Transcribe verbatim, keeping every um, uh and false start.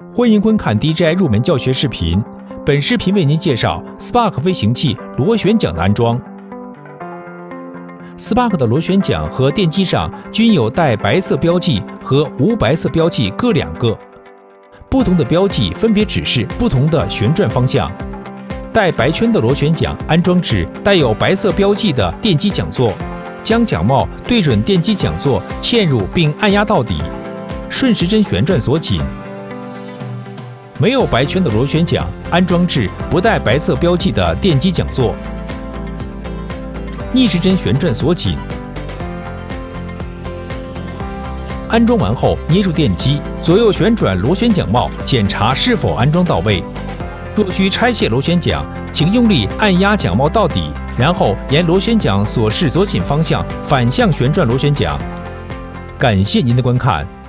欢迎观看 D J I 入门教学视频。本视频为您介绍 Spark 飞行器螺旋桨的安装。Spark 的螺旋桨和电机上均有带白色标记和无白色标记各两个，不同的标记分别指示不同的旋转方向。带白圈的螺旋桨安装至带有白色标记的电机桨座，将桨帽对准电机桨座嵌入并按压到底，顺时针旋转锁紧。没有白圈的螺旋桨安装至不带白色标记的电机桨座，逆时针旋转锁紧。安装完后，捏住电机，左右旋转螺旋桨帽，检查是否安装到位。若需拆卸螺旋桨，请用力按压桨帽到底，然后沿螺旋桨锁式锁紧方向反向旋转螺旋桨。感谢您的观看。